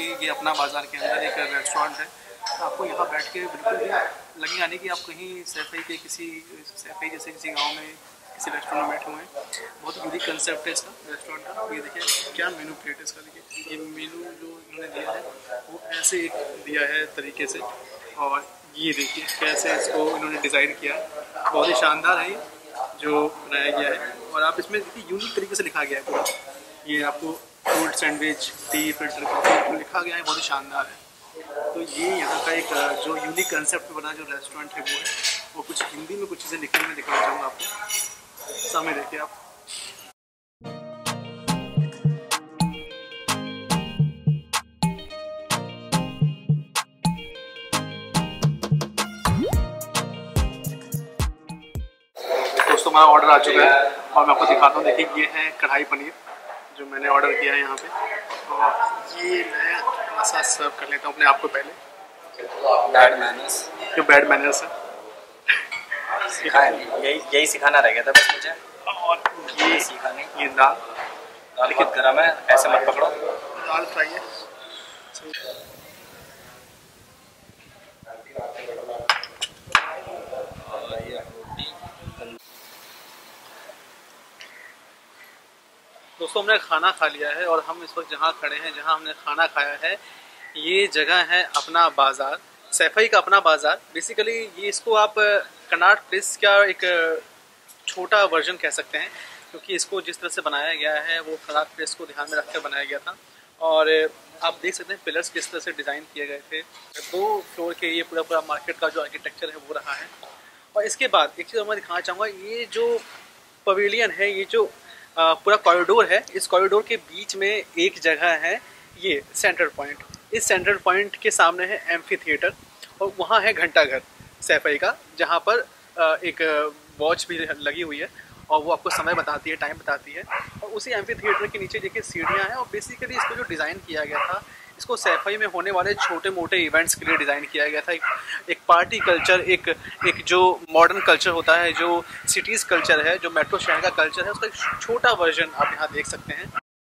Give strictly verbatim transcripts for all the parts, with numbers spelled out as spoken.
ये अपना बाज़ार के अंदर एक रेस्टोरेंट है। आपको यहाँ बैठ के बिल्कुल भी लगेगा नहीं कि आप कहीं सैफई के किसी सैफई जैसे किसी गांव में किसी रेस्टोरेंट में बैठे हुए हैं। बहुत यूनिक कंसेप्ट है इसका रेस्टोरेंट का। ये देखिए क्या मेनू प्लेट है इसका। देखिए ये मेनू जो इन्होंने दिया है वो ऐसे एक दिया है तरीके से, और ये देखिए कैसे इसको इन्होंने डिज़ाइन किया है। बहुत ही शानदार है ये जो बनाया गया है। और आप इसमें देखिए यूनिक तरीके से लिखा गया है पूरा। ये आपको cold sandwich, tea, filter coffee लिखा गया है, बहुत ही शानदार है। तो ये यहाँ का एक जो यूनिक कंसेप्ट बना जो रेस्टोरेंट है वो है। वो कुछ हिंदी में कुछ चीज़ें लिखी मैं दिखाना चाहूँगा आपको, सामने देखिए आप। दोस्तों हमारा ऑर्डर आ चुका है और मैं आपको दिखाता हूँ। देखिए ये है कढ़ाई पनीर जो मैंने ऑर्डर किया है यहाँ पे। और ये मैं थोड़ा सा सर्व कर लेता हूँ अपने आप को पहले। बैड मैनर्स, जो बैड मैनर्स है यही यही सिखाना रह गया था बस मुझे। और ये सीखा नहीं। ये दाल दाल बहुत गर्म है, ऐसे मत पकड़ो। दाल फ्राई है। दोस्तों हमने खाना खा लिया है और हम इस वक्त जहाँ खड़े हैं, जहाँ हमने खाना खाया है, ये जगह है अपना बाज़ार, सैफई का अपना बाज़ार। बेसिकली ये इसको आप कनॉट प्लेस का एक छोटा वर्जन कह सकते हैं, क्योंकि इसको जिस तरह से बनाया गया है वो कनॉट प्लेस को ध्यान में रखकर बनाया गया था। और आप देख सकते हैं पिलर्स किस तरह से डिज़ाइन किए गए थे। दो फ्लोर के ये पूरा पूरा मार्केट का जो आर्किटेक्चर है वो रहा है। और इसके बाद एक चीज़ मैं दिखाना चाहूँगा, ये जो पवेलियन है, ये जो पूरा कॉरिडोर है, इस कॉरिडोर के बीच में एक जगह है ये सेंटर पॉइंट। इस सेंट्रल पॉइंट के सामने है एम्फी थिएटर और वहाँ है घंटाघर सैफई का, जहाँ पर एक वॉच भी लगी हुई है और वो आपको समय बताती है, टाइम बताती है। और उसी एम्फी थिएटर के नीचे देखिए सीढ़ियाँ हैं। और बेसिकली इसको जो डिज़ाइन किया गया था, इसको सैफई में होने वाले छोटे मोटे इवेंट्स के लिए डिज़ाइन किया गया था। एक, एक पार्टी कल्चर, एक एक जो मॉडर्न कल्चर होता है, जो सिटीज़ कल्चर है, जो मेट्रो शहर का कल्चर है, उसका एक छोटा वर्जन आप यहाँ देख सकते हैं।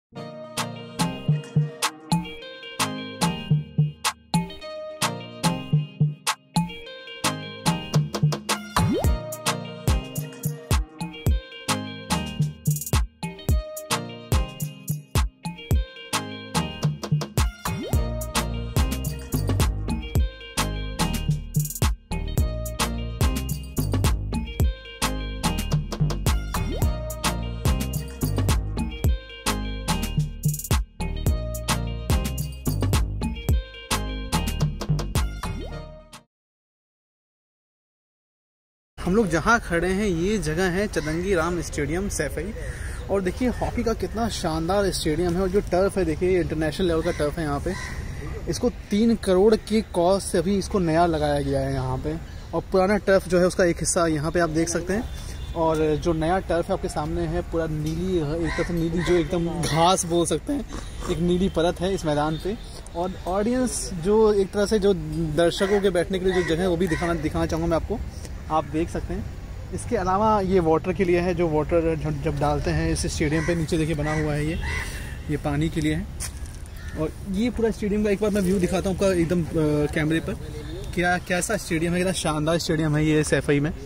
हम लोग जहाँ खड़े हैं ये जगह है चदंगी राम स्टेडियम सैफई। और देखिए हॉकी का कितना शानदार स्टेडियम है। और जो टर्फ है देखिए इंटरनेशनल लेवल का टर्फ है यहाँ पे। इसको तीन करोड़ के कॉस्ट से अभी इसको नया लगाया गया है यहाँ पे। और पुराना टर्फ जो है उसका एक हिस्सा यहाँ पे आप देख सकते हैं। और जो नया टर्फ है आपके सामने है, पूरा नीली, एक तरफ नीली जो एकदम घास बोल सकते हैं, एक नीली परत है इस मैदान पे। और ऑडियंस जो एक तरह से जो दर्शकों के बैठने के लिए जो जगह है वो भी दिखाना दिखाना चाहूँगा मैं आपको, आप देख सकते हैं। इसके अलावा ये वाटर के लिए है, जो वाटर जब डालते हैं इस स्टेडियम पे, नीचे देखिए बना हुआ है ये ये पानी के लिए है। और ये पूरा स्टेडियम का एक बार मैं व्यू दिखाता हूँ आपका एकदम कैमरे पर, क्या कैसा स्टेडियम है, कितना शानदार स्टेडियम है ये सैफई में।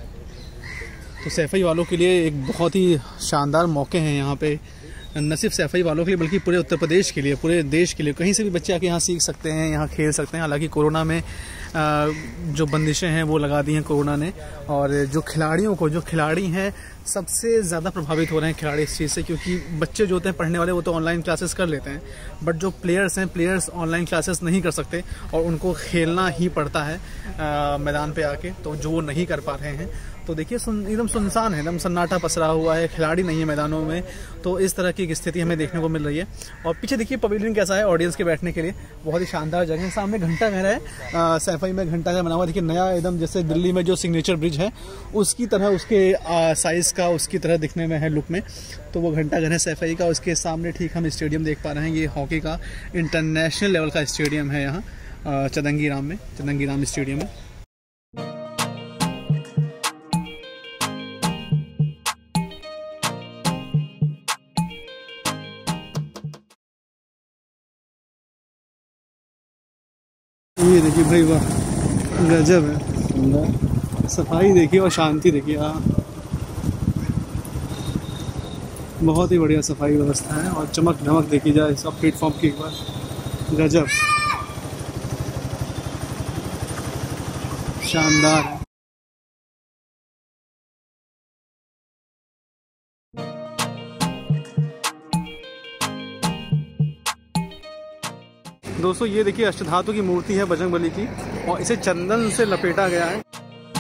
तो सैफई वालों के लिए एक बहुत ही शानदार मौके हैं यहाँ पे, न सिर्फ सैफई वालों के लिए बल्कि पूरे उत्तर प्रदेश के लिए, पूरे देश के लिए। कहीं से भी बच्चे आके यहाँ सीख सकते हैं, यहाँ खेल सकते हैं। हालांकि कोरोना में जो बंदिशें हैं वो लगा दी हैं कोरोना ने। और जो खिलाड़ियों को, जो खिलाड़ी हैं सबसे ज़्यादा प्रभावित हो रहे हैं खिलाड़ी इस चीज़ से, क्योंकि बच्चे जो होते हैं पढ़ने वाले वो तो ऑनलाइन क्लासेस कर लेते हैं, बट जो प्लेयर्स हैं, प्लेयर्स ऑनलाइन क्लासेस नहीं कर सकते और उनको खेलना ही पड़ता है आ, मैदान पे आके, तो जो वो नहीं कर पा रहे हैं। तो देखिए सुन एकदम सुनसान है, एकदम सन्नाटा पसरा हुआ है, खिलाड़ी नहीं है मैदानों में। तो इस तरह की एक स्थिति हमें देखने को मिल रही है। और पीछे देखिए पवेलियन कैसा है ऑडियंस के बैठने के लिए, बहुत ही शानदार जगह है। सामने घंटाघर है, सैफई में घंटाघर बना हुआ देखिए नया, एकदम जैसे दिल्ली में जो सिग्नेचर ब्रिज है उसकी तरह, उसके साइज़ का उसकी तरह दिखने में है लुक में। तो वो घंटाघर है सैफई का। उसके सामने ठीक हम स्टेडियम देख पा रहे हैं, ये हॉकी का इंटरनेशनल लेवल का स्टेडियम है यहाँ चदंगी राम में, चदंगी राम स्टेडियम में। देखिए भाई, वाह गजब है, सुंदर सफाई देखिए और शांति देखिए। हाँ, बहुत ही बढ़िया सफाई व्यवस्था है और चमक धमक देखी जाए सब प्लेटफॉर्म की एक बार, गजब, शानदार है। दोस्तों ये देखिए अष्टधातु की मूर्ति है बजरंगबली की और इसे चंदन से लपेटा गया है।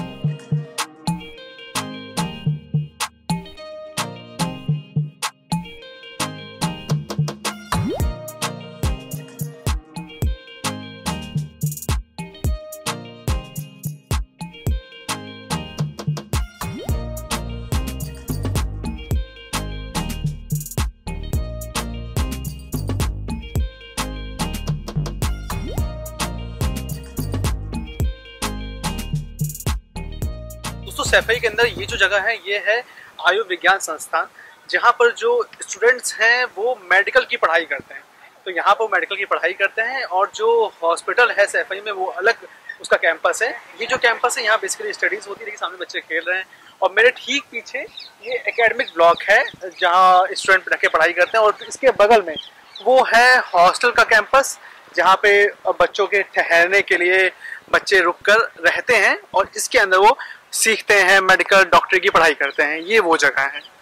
दोस्तों सैफई के अंदर ये जो जगह है ये है आयुर्विज्ञान संस्थान, जहाँ पर जो स्टूडेंट्स हैं वो मेडिकल की पढ़ाई करते हैं। तो यहाँ पर मेडिकल की पढ़ाई करते हैं और जो हॉस्पिटल है सैफई में वो अलग उसका कैंपस है। ये जो कैंपस है यहाँ बेसिकली स्टडीज़ होती है। देखिए सामने बच्चे खेल रहे हैं और मेरे ठीक पीछे ये एकेडमिक ब्लॉक है जहाँ स्टूडेंट रह के पढ़ाई करते हैं और इसके बगल में वो है हॉस्टल का कैंपस, जहाँ पे बच्चों के ठहरने के लिए बच्चे रुक कर रहते हैं और इसके अंदर वो सीखते हैं, मेडिकल डॉक्टरी की पढ़ाई करते हैं। ये वो जगह है।